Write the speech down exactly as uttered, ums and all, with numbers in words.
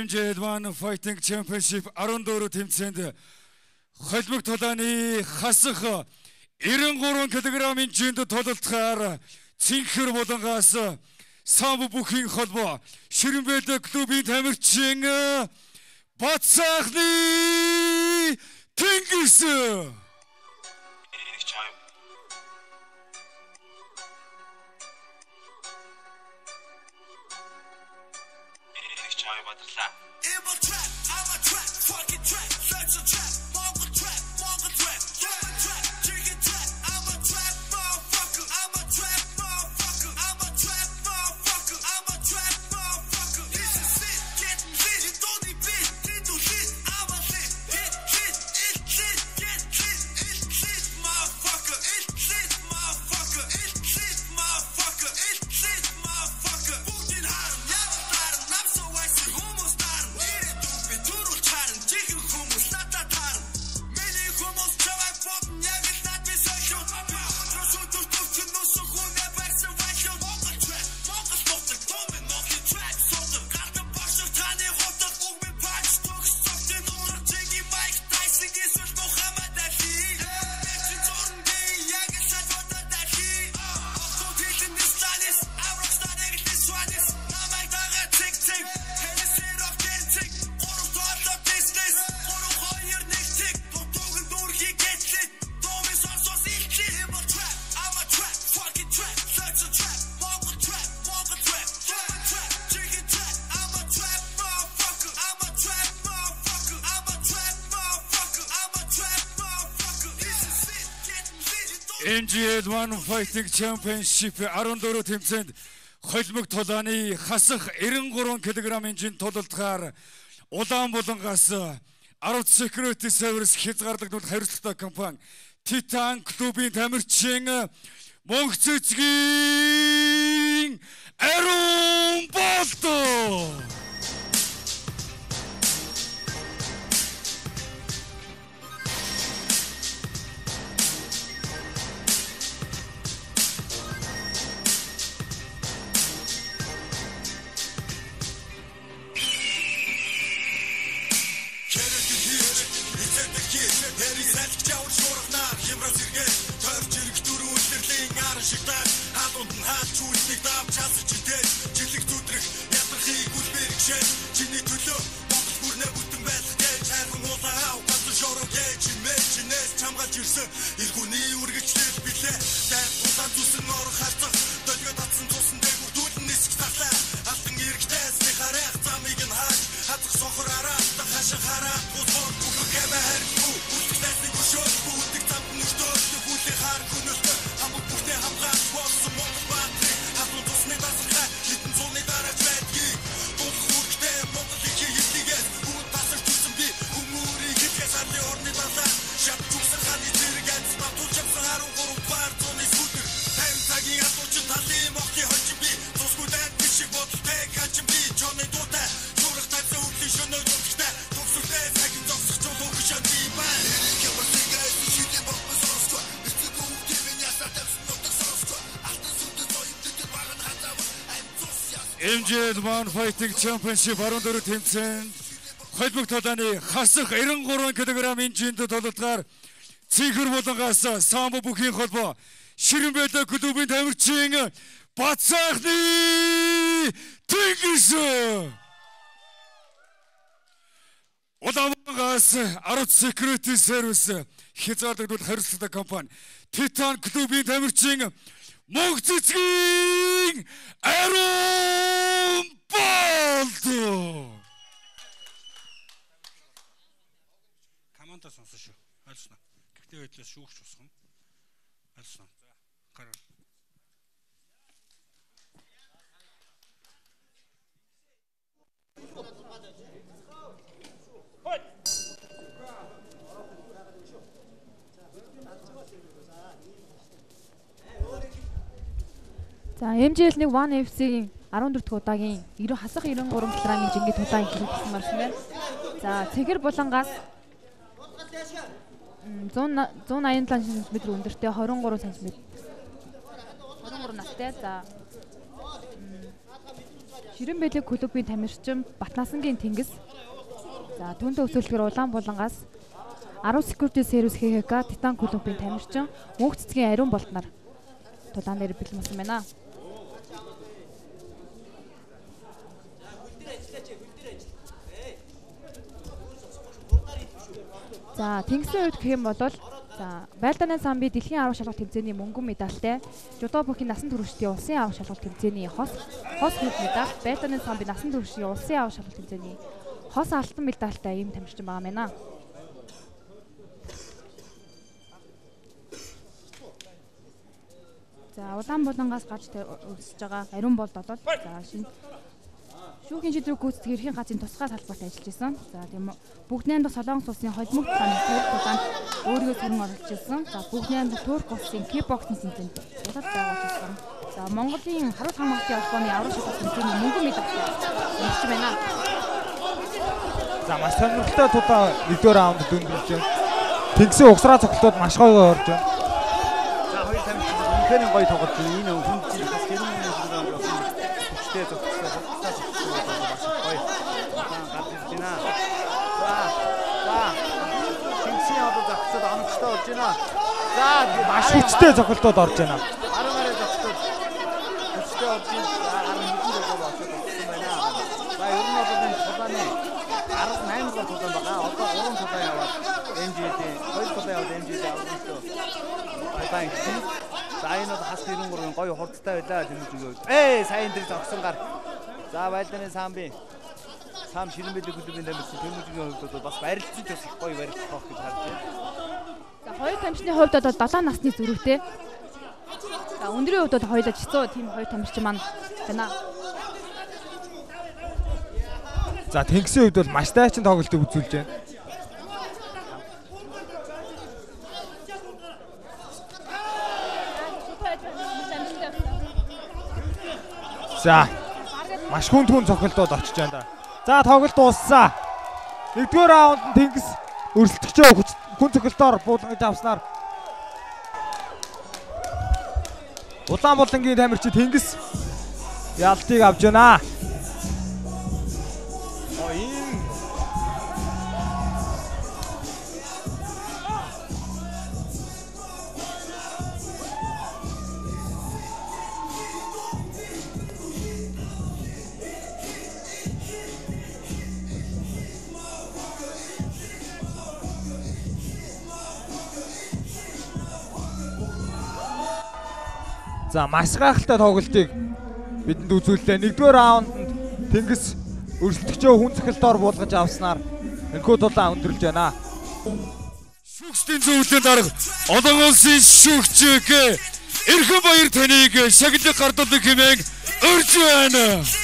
эм жи One Fighting Championship арван дөрөв тэмцээнд холбог толооны хасах найман гурван килограммын жинд тодолцохоор цэнхэр булангаас самбо бүхийн холбоо Ширэмбэлэг клубын тамирчин Бацаахны Тэнгис эм жи One Fighting Championship арван дөрөв тэмцээнд холбог толооны хасах найман гурван килограммын жинд тодолцохоор Улаан булангаас Арвт Security Service хязгаарлагдмал хариуцлагатай компани Титан клубын тамирчин Мөнх цэцгийн Арон Болто эм жи One Fighting Championship арван дөрөв тэмцээнд холбог толооны хасах найман гурван килограммын жинд тодолцохоор цэнхэр булангаас самбо бүхийн холбоо Ширэмбэлэг клубын тамирчин Бацаахны Тэнгис Улаан булангаас Арвт Security Service хязгаарлагдмал хариуцлагатай компани Титан клубын тамирчин Мөнх цэцгийн Арон Болто команда сонсоо шүү. Альснаа. Гэхдээ байдлаас шүүгч босгоно. Альснаа. За гараа. За эм жи One эф си-ийн арван дөрөв удаагийн хасах найман гурван килограммын жингээ тулаан хийсэн марсан байна. За цэнхэр булангаас зуун аян талан сантиметр өндөртэй хорин гурван сантиметр хорин гурван настай. За Ширэн Бэлэг клубын тамирчин Батнасангийн Тэнгис. За түүнтэй өсөлтгөр Улаанбулангаас Аруу Security Service хэ хэ ка Титан клубын тамирчин Мөнх цэцгийн Ариун Болд нар тулаан дээр бэлмсэн байна. За Тэнгисийн үед гэх юм бол за Байлдааны самби дэлхийн аврах шалгалт тэмцээний мөнгөн медальтай, жудо бүхий насан туршидтын улсын аврах шалгалт тэмцээний хос хос хөв медаль, Байлдааны самби насан туршийн улсын аврах шалгалт тэмцээний хос алтан медальтай ийм тамирчин байгаа мэнэ. За Улаанбулангаас гарч өсөж байгаа Ариун Болд болоод за шинэ шүүхийн шийдвэр гүйцэтгэх эрхийн газрын тусгай салбарт ажиллаж исэн. За тийм бүгд найрамдах Солонгос улсын холимог тулааны төр тулаанд өөрийгөө сөрөн оруулж исэн. За бүгд найрамдах Турк улсын кикбоксинг тэмцээнд удаад байгуулж исэн. За Монголын харуул хамгаалтын холбооны аврах шалгалт тэмцээний мөнгөн медальтай нэрч байна. За маш сонирхолтой тулаа нэгдүгээр раунд дөнгөж байна. Тэнгисийн угсраа цогцолтод маш гоё орж байна. За хоёр тамирчин үнэхээр гоё тоглож байна. Энэ хүнд чинь бас гэрэн юм шиг болсон. Хүчтэй цогцолтой За маш хүчтэй цогцолтод орж байна. арга мараа зогсдог. Хүчтэй орж байна. арга мэдээ болоод очсон байна. За ер нь бол энэ тулааны арга найман гол тулаан байгаа. Одоо гурван тулаан яваад эм жи-д хоёр тулаан яваад эм жи-д авсан шүү. Баян гин. За энэ бол хас гэрэн гурван гоё хурдтай байлаа тэмүүлж өгөө. Ээ сайн дээр зогсон гар. За Байлдааны самби Сам Ширэн Бэлэг клубын тамирчин Тэмүүлжигийн хувьд бол бас барилцж бас их гоё барилцах байх гэж харж байна. За хоёр тамирчны хувьд бол долоо насны зүрхтэй. За өндрийн хувьд бол хоёулаа жицүү тийм хоёр тамирчин маань байна. За Тэнгисийн хувьд бол маш тайчин тоглолтыг үзүүлж байна. За маш хүнд хүн цогцолтод очиж байна да. За тоглолт дууссан. Нэгдүгээр раунд Тэнгис өрсөлдөгчөө хүн цогцолтоор буулгаж авснаар Улаанбулангийн тамирчин Тэнгис ялтыг авч байна. За маш гайхалтай тоглолтыг бидэнд үзүүллээ. Нэгдүгээр раундд Тэнгис өрсөлдөгчөө хүн цохилтоор буулгаж авснаар энэхүү тулаан өндөрлж байна. Шүүгчдийн зөвлөлийн дарга олон улсын шүүгчийг эрхэм баяр таныг шагналыг гардуулах хэмээн урьж байна.